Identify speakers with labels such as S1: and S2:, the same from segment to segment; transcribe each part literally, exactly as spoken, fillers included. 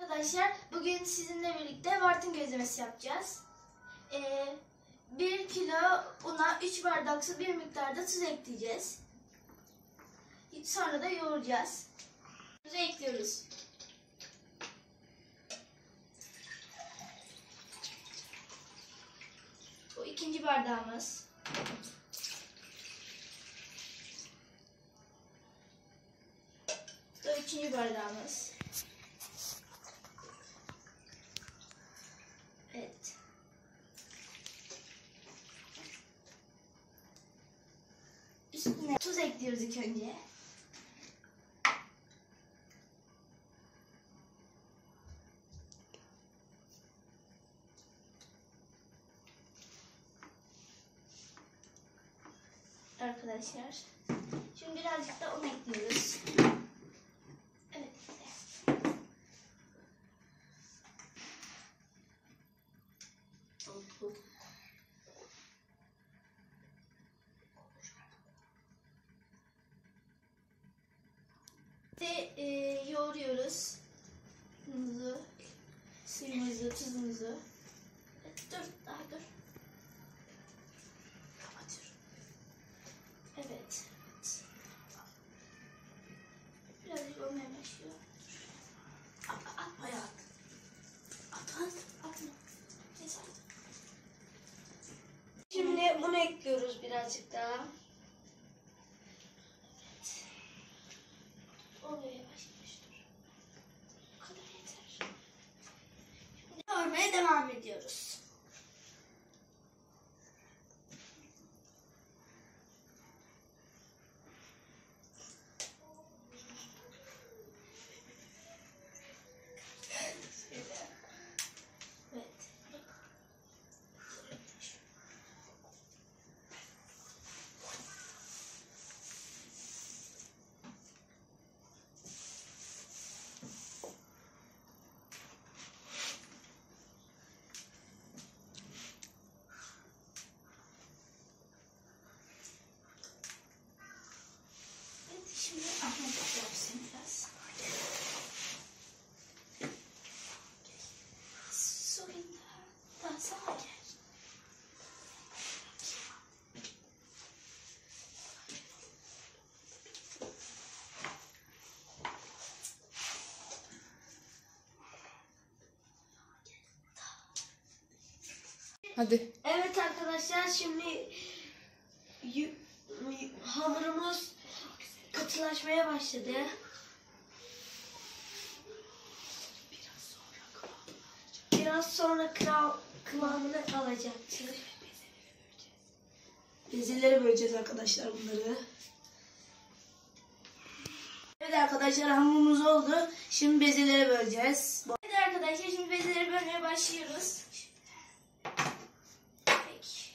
S1: Arkadaşlar bugün sizinle birlikte Bartın gözlemesi yapacağız. Ee, bir kilo una üç bardak su, bir miktarda tuz ekleyeceğiz. Sonra da yoğuracağız. Tuzu ekliyoruz. Bu ikinci bardağımız. Bu üçüncü bardağımız. Evet. Üstüne tuz ekliyoruz ilk önce. Arkadaşlar. Şimdi birazcık da un ekliyoruz. Evet. Ve e, yoğuruyoruz. Unumuzu, suyumuzu, tuzumuzu. Evet, dur, daha dur. Kapatıyorum. Evet. Birazcık olmaya başlıyor. At, at bayağı at. At, at, atma. Neyse at.
S2: Şimdi bunu ekliyoruz birazcık daha.
S1: Oluyor yavaş yavaş dur. Bu kadar yeter. Şimdi yoğurmaya devam ediyoruz. Evet. Şimdi Ahmet yapsın biraz. Sorayım daha. Daha sağa gel.
S3: Hadi.
S2: Evet arkadaşlar, şimdi yu- yu- hamurumuz katılaşmaya başladı. Biraz sonra kıra- kıvamını alacaktır. Bezelere böleceğiz arkadaşlar bunları. Evet arkadaşlar, hamurumuz oldu. Şimdi bezelere böleceğiz.
S1: Evet arkadaşlar şimdi bezeleri bölmeye başlıyoruz. Peki.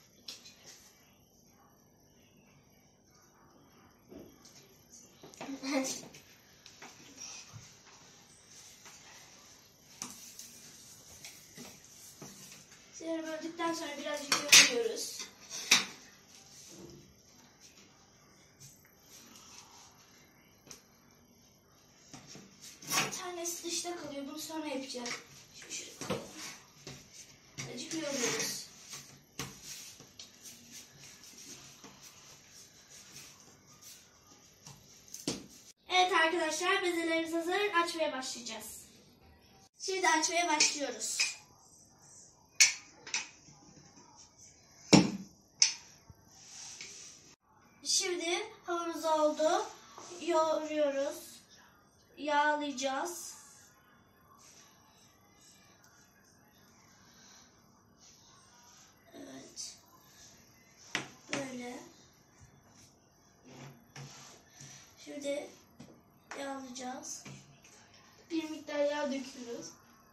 S1: Bezeleri böldükten sonra birazcık yoğuruyoruz. Bir tanesi dışta kalıyor. Bunu sonra yapacağız. Şu şuraya koyalım. Azıcık yoğuruyoruz. Evet arkadaşlar, bezelerimiz hazır. Açmaya başlayacağız. Şimdi açmaya başlıyoruz. Şimdi hamurumuz oldu. Yoğuruyoruz. Yağlayacağız. Evet. Böyle. Şimdi yağlayacağız. Bir miktar yağ döküyoruz.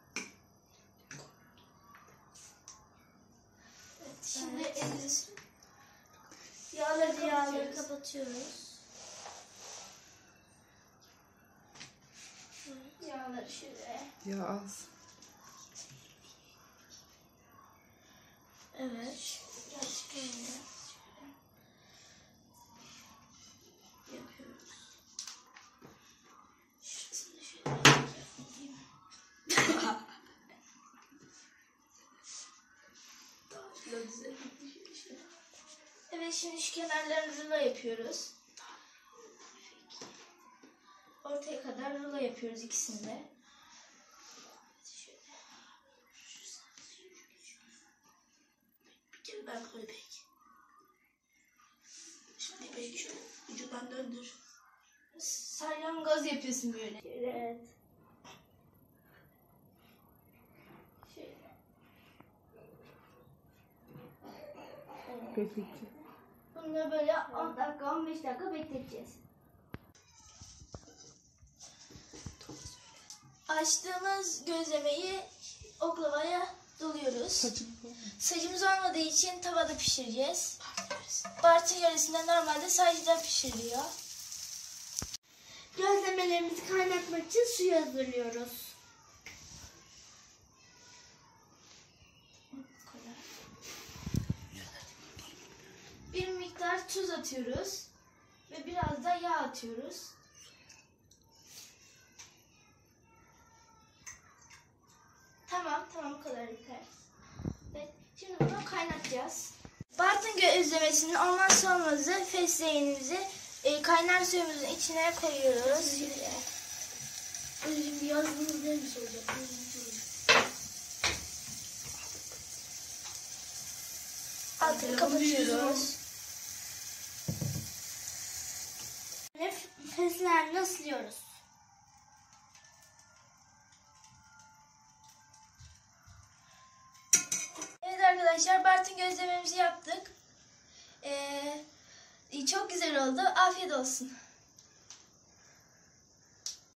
S1: Evet, şimdi
S2: Evet.
S1: elimiz yağları
S2: Yağları
S1: kapatıyoruz.
S2: kapatıyoruz.
S1: Yağları şöyle.
S3: Ya az.
S2: Evet.
S1: Birazcık böyle.
S2: Şurasını şöyle yapayım. size.
S1: Evet, şimdi şu kenarlarını rulo yapıyoruz. Ortaya kadar rulo yapıyoruz ikisinde.
S2: Bir kere ben koy peki. Şimdi peki şöyle ucundan döndür.
S1: Salyangoz yapıyorsun böyle. Evet. Şöyle.
S3: Peki.
S1: Bunu da böyle on dakika on beş dakika bekleteceğiz. Açtığımız gözlemeyi oklavaya doluyoruz.
S3: Saçım falan.
S1: Sacımız olmadığı için tavada pişireceğiz. Bartın yöresinde normalde sacda pişiriliyor.
S4: Gözlemelerimizi kaynatmak için suyu hazırlıyoruz.
S1: Bir miktar tuz atıyoruz ve biraz da yağ atıyoruz. Tamam, tamam, bu kadar yeter. Evet, şimdi bunu kaynatacağız. Bartın gözlemesinin olmazsa olmazı fesleğenimizi e, kaynar suyumuzun içine koyuyoruz. Şöyle.
S2: Şimdi yazdığınız neymiş olacak?
S1: Altını kapatıyoruz.
S4: Ve fesleğenle ıslıyoruz.
S1: Evet arkadaşlar, Bartın gözlememizi yaptık. Ee, çok güzel oldu. Afiyet olsun.